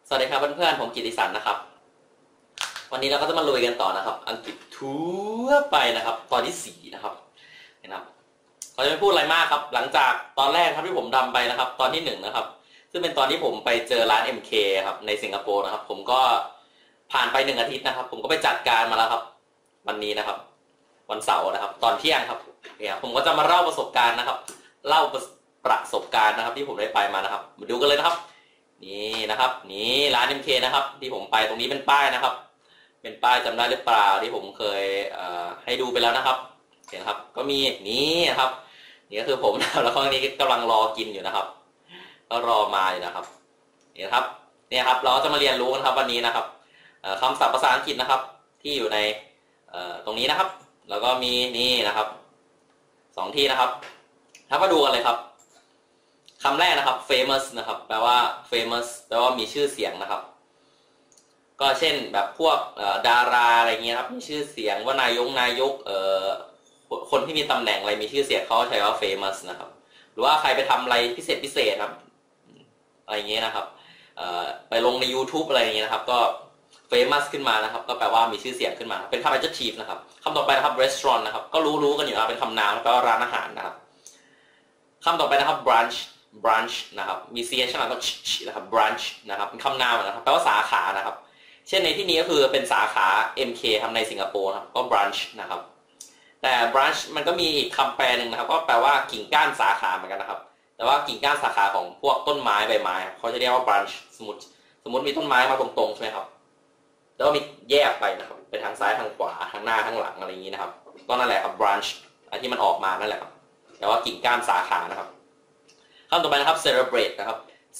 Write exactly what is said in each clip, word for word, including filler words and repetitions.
สวัสดีครับเพื่อนๆผมกิติสันนะครับวันนี้เราก็จะมาลุยกันต่อนะครับอังกฤษทั่วไปนะครับตอนที่สี่นะครับนะครับเราจะไม่พูดอะไรมากครับหลังจากตอนแรกครับที่ผมดำไปนะครับตอนที่หนึ่งนะครับซึ่งเป็นตอนที่ผมไปเจอร้าน เอ็ม เค ครับในสิงคโปร์นะครับผมก็ผ่านไปหนึ่งอาทิตย์นะครับผมก็ไปจัดการมาแล้วครับวันนี้นะครับวันเสาร์นะครับตอนเที่ยงครับเนี่ยผมก็จะมาเล่าประสบการณ์นะครับเล่าประสบการณ์นะครับที่ผมได้ไปมานะครับมาดูกันเลยนะครับนี่นะครับนี่ร้าน เอ็ม เค นะครับที่ผมไปตรงนี้เป็นป้ายนะครับเป็นป้ายจำได้หรือเปล่าที่ผมเคยให้ดูไปแล้วนะครับเห็นครับก็มีนี่นะครับนี่ก็คือผมแล้วก็นี้กำลังรอกินอยู่นะครับก็รอมาอยู่นะครับนี่นะครับเนี่ยครับเราจะมาเรียนรู้กันครับวันนี้นะครับคำศัพท์ภาษาอังกฤษนะครับที่อยู่ในตรงนี้นะครับแล้วก็มีนี่นะครับสองที่นะครับถ้ามาดูกันเลยครับคำแรกนะครับ famous นะครับแปลว่า famous แปลว่ามีชื่อเสียงนะครับก็เช่นแบบพวกดาราอะไรเงี้ยครับมีชื่อเสียงว่านายกนายกเอ่อคนที่มีตำแหน่งอะไรมีชื่อเสียงเขาใช้ว่า famous นะครับหรือว่าใครไปทำอะไรพิเศษพิเศษครับอะไรเงี้ยนะครับไปลงใน YouTube อะไรเงี้ยนะครับก็ famous ขึ้นมานะครับก็แปลว่ามีชื่อเสียงขึ้นมาเป็นคำ adjective นะครับคำต่อไปนะครับ restaurant นะครับก็รู้รู้กันอยู่นะเป็นคำนามแปลว่าร้านอาหารนะครับคำต่อไปนะครับ branch branch นะครับมี ch ใช่ไหมก็นะครับ branch นะครับเป็นคำนามนะครับแปลว่าสาขานะครับเช่นในที่นี้ก็คือเป็นสาขา เอ็ม เค ทำในสิงคโปร์ครับก็ branch นะครับแต่ branch มันก็มีคำแปลหนึ่งนะครับก็แปลว่ากิ่งก้านสาขาเหมือนกันนะครับแต่ว่ากิ่งก้านสาขาของพวกต้นไม้ใบไม้เขาจะเรียกว่า branch สมมติสมมติมีต้นไม้มาตรงๆใช่ไหมครับแล้วก็มีแยกไปนะครับไปทางซ้ายทางขวาทางหน้าทางหลังอะไรอย่างนี้นะครับก็นั่นแหละครับ branch อันที่มันออกมานั่นแหละครับแต่ว่ากิ่งก้านสาขานะครับคำต่อไปนะครับ celebrate นะครับ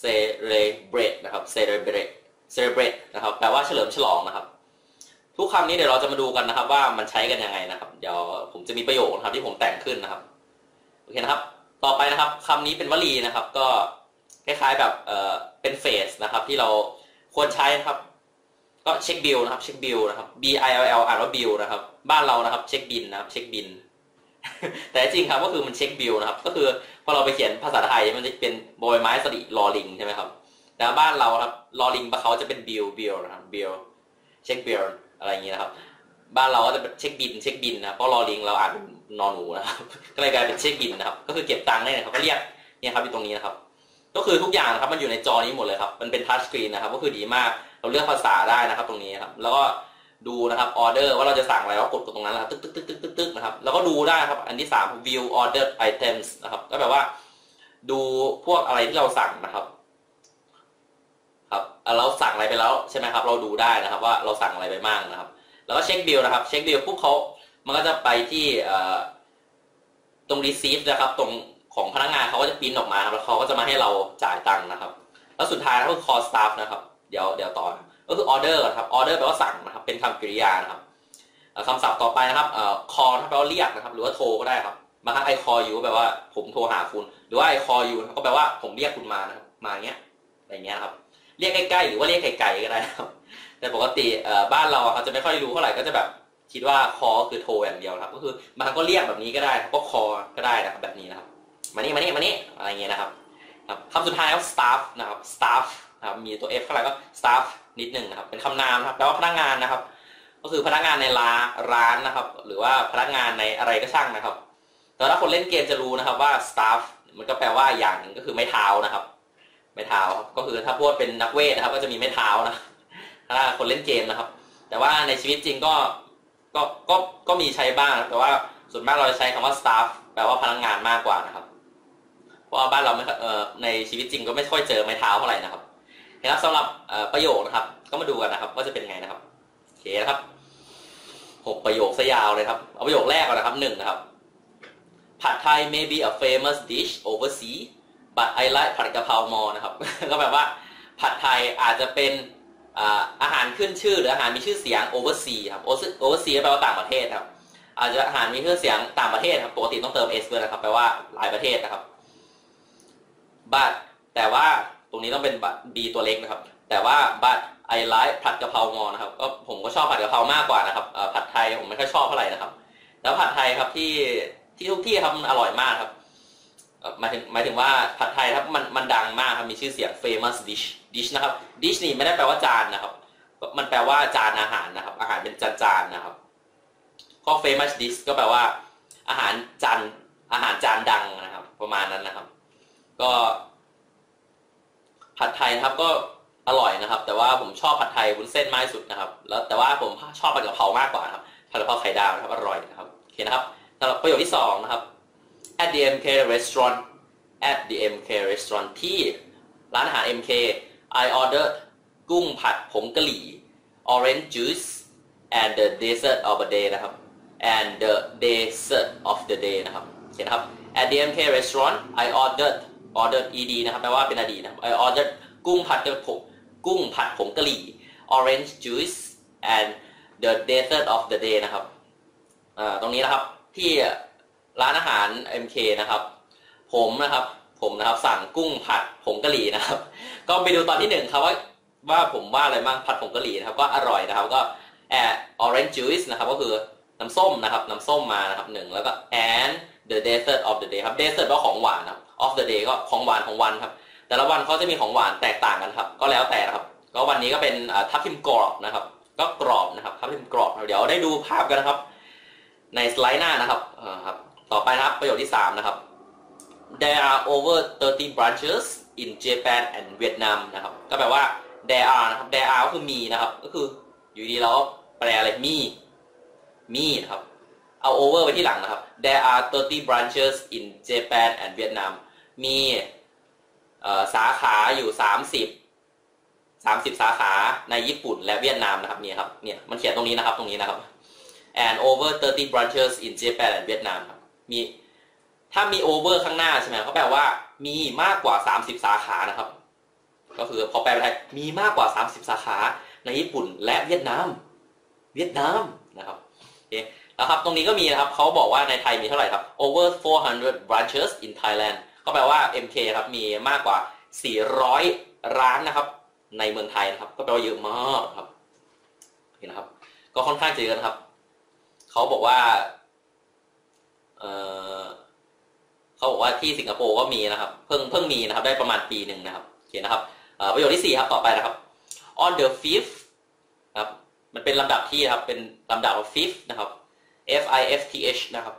celebrate นะครับ celebrate celebrate นะครับแปลว่าเฉลิมฉลองนะครับทุกคำนี้เดี๋ยวเราจะมาดูกันนะครับว่ามันใช้กันยังไงนะครับเดี๋ยวผมจะมีประโยคนะครับที่ผมแต่งขึ้นนะครับโอเคนะครับต่อไปนะครับคำนี้เป็นวลีนะครับก็คล้ายๆแบบเอ่อเป็นเฟสนะครับที่เราควรใช้นะครับก็เช็คบิลนะครับเช็คบิลนะครับ b i l l อ่านว่าบิลนะครับบ้านเรานะครับเช็คบินนะครับเช็คบินแต่จริงครับก็คือมันเช็คบิลนะครับก็คือพอเราไปเขียนภาษาไทยมันจะเป็นบอยไม้สระลอลิงใช่ไหมครับแต่บ้านเราครับลอลิงเขาจะเป็นบิลบิลนะครับบิลเช็คบิลอะไรอย่างนี้นะครับบ้านเราก็จะเป็นเช็คบินเช็คบินนะเพราะลอลิงเราอ่านนอนหนูนะครับก็เลยกลายเป็นเช็คบินนะครับก็คือเก็บตังค์ได้นะครับก็เรียกเนี่ยครับอยู่ตรงนี้นะครับก็คือทุกอย่างนะครับมันอยู่ในจอนี้หมดเลยครับมันเป็นทัชสกรีนนะครับก็คือดีมากเราเลือกภาษาได้นะครับตรงนี้ครับแล้วก็ดูนะครับออเดอร์ว่าเราจะสั่งอะไรก็กดตรงนั้นนะครับตึ๊กตึ๊กตึ๊กตึ๊กตึ๊กตึ๊กนะครับแล้วก็ดูได้ครับอันที่สาม view ordered items นะครับก็แปลว่าดูพวกอะไรที่เราสั่งนะครับครับเราสั่งอะไรไปแล้วใช่ไหมครับเราดูได้นะครับว่าเราสั่งอะไรไปบ้างนะครับแล้วก็เช็คบิลนะครับเช็คบิลปุ๊บเขามันก็จะไปที่ตรง receipt นะครับตรงของพนักงานเขาก็จะพิมพ์ออกมาแล้วเขาก็จะมาให้เราจ่ายตังค์นะครับแล้วสุดท้ายก็คือ call staff นะครับเดี๋ยวเดี๋ยวต่อก็คือ order ครับ order แปลว่าสั่งนะครับเป็นคำกริยานะครับคำศัพท์ต่อไปนะครับ call แปลว่าเรียกนะครับหรือว่าโทรก็ได้ครับบางครั้ง I call you แปลว่าผมโทรหาคุณหรือว่า I call you ก็แปลว่าผมเรียกคุณมานะครับมาเงี้ยอะไรเงี้ยครับเรียกใกล้ๆหรือว่าเรียกไกลๆก็ได้ครับแต่ปกติบ้านเราเขาจะไม่ค่อยรู้เท่าไหร่ก็จะแบบคิดว่า call คือโทรอย่างเดียวครับก็คือบางครั้งก็เรียกแบบนี้ก็ได้ก็ call ก็ได้นะครับแบบนี้นะครับมานี่มานี่มานี่อะไรเงี้ยนะครับคำสุดท้ายครับ staff นะครับ staff นะครับมีตัว f ข้างหลังก็ staff นิดหนึ่งนะครับเป็นคำนามครับแปลว่าพนักงานนะครับก็คือพนักงานในร้านร้านนะครับหรือว่าพนักงานในอะไรก็ช่างนะครับแต่ถ้าคนเล่นเกมจะรู้นะครับว่า staff มันก็แปลว่าอย่างหนึ่งก็คือไม้เท้านะครับไม้เท้าก็คือถ้าพูดเป็นนักเวทนะครับก็จะมีไม้เท้านะถ้าคนเล่นเกมนะครับแต่ว่าในชีวิตจริงก็ก็ก็ก็มีใช้บ้างแต่ว่าส่วนมากเราจะใช้คำว่า staff แปลว่าพนักงานมากกว่านะครับเพราะว่าบ้านเราไม่เอ่อในชีวิตจริงก็ไม่ค่อยเจอไม้เท้าเท่าไหร่นะครับนะครับสำหรับประโยคนะครับก็มาดูกันนะครับว่าจะเป็นไงนะครับโอเคนะครับหกประโยคซะยาวเลยครับเอาประโยคแรกก่อนนะครับหนึ่งนะครับผัดไทย may be a famous dish overseas but I like ผัดกะเพรา more นะครับก็แบบว่าผัดไทยอาจจะเป็นอาหารขึ้นชื่อหรืออาหารมีชื่อเสียง overseas ครับ overseas แปลว่าต่างประเทศครับอาจจะอาหารมีชื่อเสียงต่างประเทศครับปกติต้องเติม s ด้วยนะครับแปลว่าหลายประเทศนะครับ but แต่ว่าตรงนี้ต้องเป็น b ตัวเล็กนะครับแต่ว่า but I like ผัดกะเพรา more นะครับก็ผมก็ชอบผัดกะเพรามากกว่านะครับผัดไทยผมไม่ค่อยชอบเท่าไหร่นะครับแล้วผัดไทยครับที่ที่ทุกที่ครับมันอร่อยมากครับหมายถึงหมายถึงว่าผัดไทยครับมันมันดังมากครับมีชื่อเสียง famous dish dish นะครับ dish นี่ไม่ได้แปลว่าจานนะครับมันแปลว่าจานอาหารนะครับอาหารเป็นจานๆนะครับก็ famous dish ก็แปลว่าอาหารจานอาหารจานดังนะครับประมาณนั้นนะครับก็ผัดไทยนะครับก็อร่อยนะครับแต่ว่าผมชอบผัดไทยวุ้นเส้นมากที่สุดนะครับแล้วแต่ว่าผมชอบผัดกะเพรามากกว่าครับผัดกะเพราไข่ดาวนะครับอร่อยนะครับโอเคนะครับสำหรับประโยคที่สองนะครับ at the เอ็ม เค restaurant at the เอ็ม เค restaurant ที่ร้านอาหาร เอ็ม เค I ordered กุ้งผัดผงกะหรี่ orange juice and the dessert of the day นะครับ and the dessert of the day นะครับโอเคนะครับ at the เอ็ม เค restaurant I ordered ordered ed นะครับแปลว่าเป็นอดีตนะครับ I ordered กุ้งผัดกะเพรากุ้งผัดผงกะหรี่ orange juice and the dessert of the day นะครับตรงนี้นะครับที่ร้านอาหาร เอ็ม เค นะครับผมนะครับผมนะครับสั่งกุ้งผัดผงกะหรี่นะครับก็ไปดูตอนที่หนึ่งครับว่าว่าผมว่าอะไรบ้างผัดผงกะหรี่นะครับก็อร่อยนะครับก็ orange juice นะครับก็คือน้ำส้มนะครับน้ำส้มมานะครับหนึ่งแล้วก็ and the dessert of the day ครับ dessert ก็ของหวานนะครับ of the day ก็ของหวานของวันครับแต่ละวันเขาจะมีของหวานแตกต่างกันครับก็แล้วแต่นะครับก็วันนี้ก็เป็นทับทิมกรอบนะครับก็กรอบนะครับทับทิมกรอบเดี๋ยวได้ดูภาพกันนะครับในสไลด์หน้านะครับครับต่อไปนะครับประโยคที่สามนะครับ there are over thirty branches in Japan and Vietnam นะครับก็แปลว่า there are นะครับ there are ก็คือมีนะครับก็คืออยู่ดีเราแปลอะไรมีมีนะครับเอา over ไปที่หลังนะครับ there are thirty branches in Japan and Vietnam มีสาขาอยู่สามสิบ สามสิบสาขาในญี่ปุ่นและเวียดนามนะครับนี่ครับเนี่ยมันเขียนตรงนี้นะครับตรงนี้นะครับ and over thirty branches in Japan and Vietnam ครับมีถ้ามี over ข้างหน้าใช่ไหมเขาแปลว่ามีมากกว่าสามสิบสาขานะครับก็คือพอแปลเป็นไทยมีมากกว่าสามสิบสาขาในญี่ปุ่นและเวียดนามเวียดนามนะครับโอเคแล้วครับตรงนี้ก็มีนะครับเขาบอกว่าในไทยมีเท่าไหร่ครับ over four hundred branches in Thailand ก็แปลว่า เอ็ม เค ครับมีมากกว่าสี่ร้อยร้านนะครับในเมืองไทยนะครับก็แปลว่าเยอะมากครับเห็นนะครับก็ค่อนข้างจะเยอะนะครับเขาบอกว่าเออเขาบอกว่าที่สิงคโปร์ก็มีนะครับเพิ่งเพิ่งมีนะครับได้ประมาณปีหนึ่งนะครับโอเคนะครับประโยคที่สี่ครับต่อไปนะครับ on the fifth ครับมันเป็นลำดับที่ครับเป็นลำดับ fifth นะครับ f i f t h นะครับ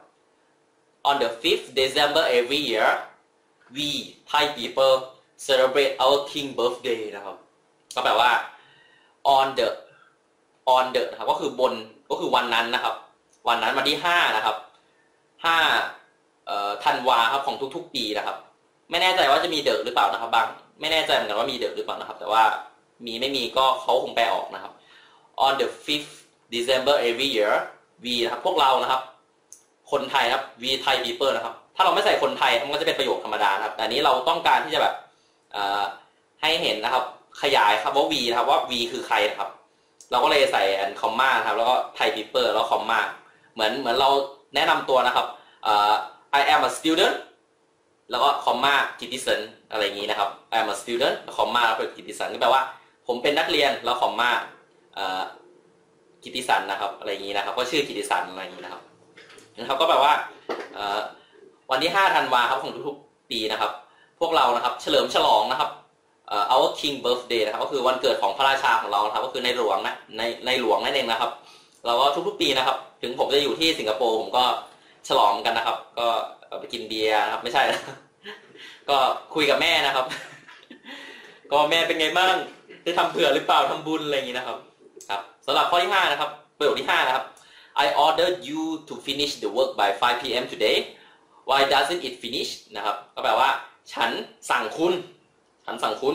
on the fifth December every year we Thai people celebrate our king birthday นะครับก็แปลว่า on the on the นะครับก็คือบนก็คือวันนั้นนะครับวันนั้นวันที่ห้านะครับห้าเอ่อธันวาครับของทุกๆปีนะครับไม่แน่ใจว่าจะมีเดอะหรือเปล่านะครับบางไม่แน่ใจเหมือนกันว่ามีเดอะหรือเปล่านะครับแต่ว่ามีไม่มีก็เขาคงแปลออกนะครับ on the fifth December every year we นะครับพวกเรานะครับคนไทยครับ we Thai people นะครับถ้าเราไม่ใส่คนไทยมันก็จะเป็นประโยคธรรมดาครับแต่นี้เราต้องการที่จะแบบให้เห็นนะครับขยายครับว่า we นะครับว่า we คือใครนะครับเราก็เลยใส่อันคอมมาครับแล้วก็ Thai people แล้วคอมมาเหมือนเหมือนเราแนะนำตัวนะครับ I am a student แล้วก็คอมมากิตติสันอะไรอย่างนี้นะครับ I am a student แล้วคอมมาแล้วเป็นกิตติสันก็แปลว่าผมเป็นนักเรียนแล้วคอมมากิตติสันนะครับอะไรอย่างนี้นะครับก็ชื่อกิตติสันอะไรอย่างนี้นะครับนะครับก็แปลว่าวันที่ห้าธันวาคมของทุกๆปีนะครับพวกเรานะครับเฉลิมฉลองนะครับour king birthday นะครับก็คือวันเกิดของพระราชาของเราครับก็คือในหลวงนะในในหลวงนั่นเองนะครับเราก็ทุกๆปีนะครับถึงผมจะอยู่ที่สิงคโปร์ผมก็ฉลองกันนะครับก็ไปกินเบียร์นะครับไม่ใช่นะก็คุยกับแม่นะครับก็แม่เป็นไงบ้างได้ทำเผื่อหรือเปล่าทำบุญอะไรอย่างนี้นะครับครับสำหรับข้อที่ห้านะครับประโยคที่ห้านะครับ I ordered you to finish the work by five p m today why doesn't it finish นะครับก็แปลว่าฉันสั่งคุณฉันสั่งคุณ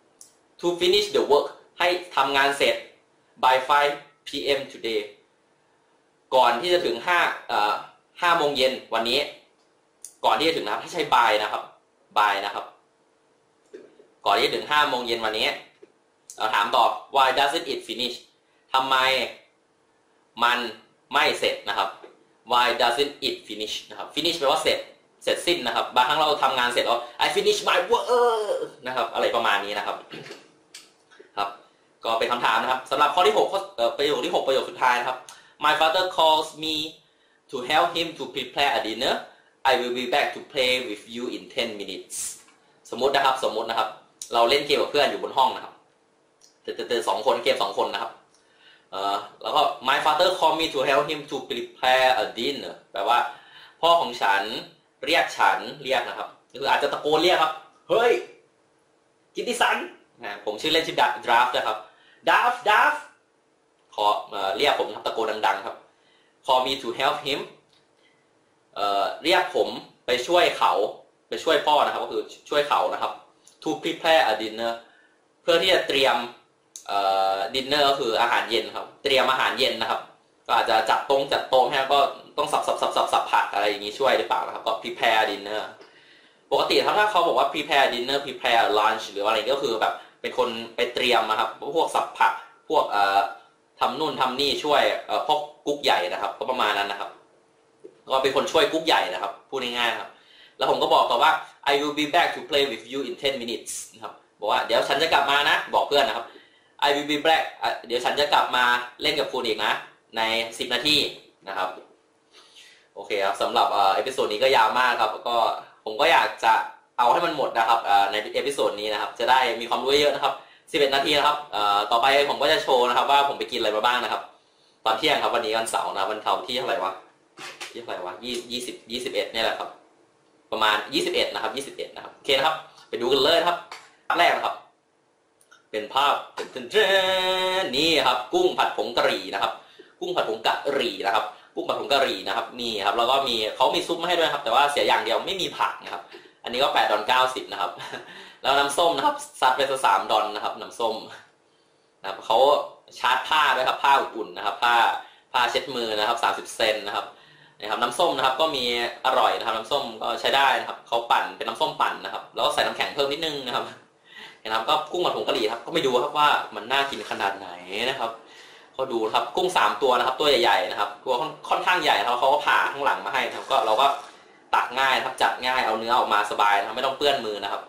to finish the work ให้ทำงานเสร็จ by five p m today ก่อนที่จะถึงห้าเอ่อห้าโมงเย็นวันนี้ก่อนที่จะถึงนะครับให้ใช้ by นะครับ by นะครับก่อนที่จะถึงห้าโมงเย็นวันนี้เราถามต่อ why doesn't it finish ทำไมมันไม่เสร็จนะครับ why doesn't it finish นะครับ finish แปลว่าเสร็จเสร็จสิ้นนะครับบางครั้งเราทำงานเสร็จแล้ว I finish my work นะครับอะไรประมาณนี้นะครับครับก็เป็นคำถามนะครับสำหรับข้อที่หกประโยคที่หกประโยคสุดท้ายนะครับ My father calls me to help him to prepare a dinner. I will be back to play with you in ten minutes สมมุตินะครับสมมุตินะครับเราเล่นเกมกับเพื่อนอยู่บนห้องนะครับเจอสองคนเกมสองคนนะครับเอ่อแล้วก็ my father called me to help him to prepare a dinner แปลว่าพ่อของฉันเรียกฉันเรียกนะครับคืออาจจะตะโกนเรียกครับเฮ้ยกิตติสันนะผมชื่อเล่นชื่อดราฟนะครับดราฟดราฟขอเรียกผมตะโกนดังๆครับ call me to help him เอ่อเรียกผมไปช่วยเขาไปช่วยพ่อนะครับก็คือช่วยเขานะครับ to prepare a dinner เพื่อที่จะเตรียมเอ่อ dinner ก็คืออาหารเย็นครับเตรียมอาหารเย็นนะครับก็อาจจะจัดตรงจัดโต๊ะให้ก็ต้องสับสับสับสับสับผักอะไรอย่างนี้ช่วยหรือเปล่านะครับก็ prepare dinner ปกติถ้าเขาบอกว่า prepare dinner prepare lunch หรืออะไรก็คือแบบเป็นคนไปเตรียมนะครับพวกสับผักพวกเอ่อทำนู่นทำนี่ช่วยเอ่อพวกกุ๊กใหญ่นะครับก็ประมาณนั้นนะครับก็เป็นคนช่วยกุ๊กใหญ่นะครับพูดง่ายๆครับแล้วผมก็บอกกับว่า I will be back to play with you in ten minutes นะครับบอกว่าเดี๋ยวฉันจะกลับมานะบอกเพื่อนนะครับ I will be back เดี๋ยวฉันจะกลับมาเล่นกับคุณอีกนะในสิบนาทีนะครับโอเคครับสำหรับเอพิโซดนี้ก็ยาวมากครับก็ผมก็อยากจะเอาให้มันหมดนะครับในเอพิโซดนี้นะครับจะได้มีความรู้เยอะนะครับสิบเอ็ดนาทีนะครับต่อไปผมก็จะโชว์นะครับว่าผมไปกินอะไรมาบ้างนะครับตอนเที่ยงครับวันนี้วันเสาร์นะวันเสาร์ที่เท่าไหร่วะที่เท่าไหร่วะยี่ยี่สิบยี่สิบเอ็ดนี่แหละครับประมาณยี่สิบเอ็ดนะครับยี่สิบเอ็ดนะครับโอเคนะครับไปดูกันเลยครับภาพแรกนะครับเป็นภาพนี่ครับกุ้งผัดผงกะหรี่นะครับกุ้งผัดผงกะหรี่นะครับกุ้งผัดผงกะหรี่นะครับนี่ครับแล้วก็มีเขามีซุปมาให้ด้วยครับแต่ว่าเสียอย่างเดียวไม่มีผักนะครับอันนี้ก็แปดดอลเก้าสิบนะครับแล้วน้ำส้มนะครับซัดไปสักสามดอลนะครับน้ำส้มนะครับเขาชาร์จผ้าด้วยครับผ้าอุ่นๆนะครับผ้าผ้าเช็ดมือนะครับสามสิบเซนนะครับนะครับน้ำส้มนะครับก็มีอร่อยนะครับน้ำส้มก็ใช้ได้นะครับเขาปั่นเป็นน้ำส้มปั่นนะครับแล้วก็ใส่น้ำแข็งเพิ่มนิดนึงนะครับนะครับก็กุ้งผัดผงกะหรี่ครับก็ไม่ดูครับว่ามันน่ากินขนาดไหนนะครับเขาดูครับกุ้งสามตัวนะครับตัวใหญ่ๆนะครับตัวค่อนข้างใหญ่ครับเขาก็ผ่าข้างหลังมาให้นะครับก็เราก็ตักง่ายครับจัดง่ายเอาเนื้อออกมาสบายนะครับไม่ต้องเปื้อนมือนะครับ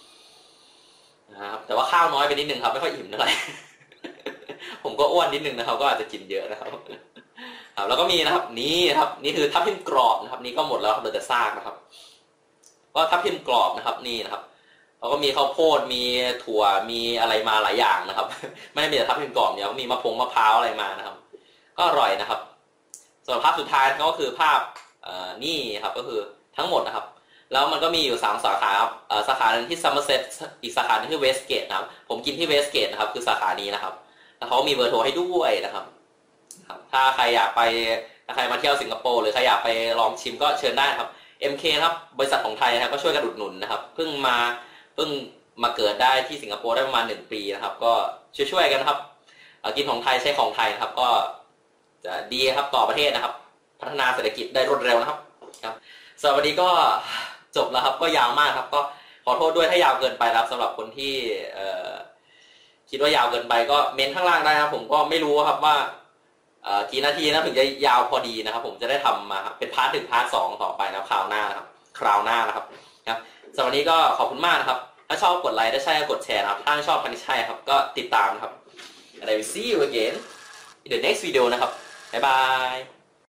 นะครับแต่ว่าข้าวน้อยไปนิดนึงครับไม่ค่อยอิ่มเท่าไหร่ ผมก็อ้วนนิดนึงนะครับก็อาจจะกินเยอะนะครับครับแล้วก็มีนะครับนี่ครับนี่คือทับทิมกรอบนะครับนี่ก็หมดแล้วครับเหลือแต่ซากนะครับก็ทับทิมกรอบนะครับนี่นะครับแล้วก็มีข้าวโพดมีถั่วมีอะไรมาหลายอย่างนะครับไม่ได้มีแต่ทับทิมกรอบเนี่ยก็มีมะพร้งมะพร้าวอะไรมานะครับก็อร่อยนะครับส่วนภาพสุดท้ายก็คือภาพนี่ครับก็คือทั้งหมดนะครับแล้วมันก็มีอยู่สามสาขาครับสาขาหนึ่งที่ซัมเมอร์เซตอีกสาขาหนึ่งที่เวสเกตนะครับผมกินที่เวสเกตนะครับคือสาขานี้นะครับแล้วเขามีเบอร์โทรให้ด้วยนะครับถ้าใครอยากไปถ้าใครมาเที่ยวสิงคโปร์หรือใครอยากไปลองชิมก็เชิญได้ครับ เอ็ม เค ครับบริษัทของไทยนะครับก็ช่วยกันอุดหนุนนะครับเพิ่งมาเพิ่งมาเกิดได้ที่สิงคโปร์ได้ประมาณหนึ่งปีนะครับก็ช่วยๆกันครับกินของไทยใช้ของไทยนะครับก็จะดีครับต่อประเทศนะครับพัฒนาเศรษฐกิจได้รวดเร็วนะครับครับสำหรับวันนี้ก็จบแล้วครับก็ยาวมากครับก็ขอโทษด้วยถ้ายาวเกินไปครับสำหรับคนที่คิดว่ายาวเกินไปก็เมนข้างล่างได้ครับผมก็ไม่รู้ครับว่ากี่นาทีนะถึงจะยาวพอดีนะครับผมจะได้ทำมาครับเป็นพาร์ทหนึ่งพาร์ทสองต่อไปนะคราวหน้านะครับคราวหน้านะครับครับสำหรับวันนี้ก็ขอบคุณมากนะครับถ้าชอบกดไลค์ถ้าใช่ก็กดแชร์นะครับถ้าไม่ชอบพันธุ์ใช่ครับก็ติดตามนะครับ and I will see you again in the next video นะครับบ๊ายบาย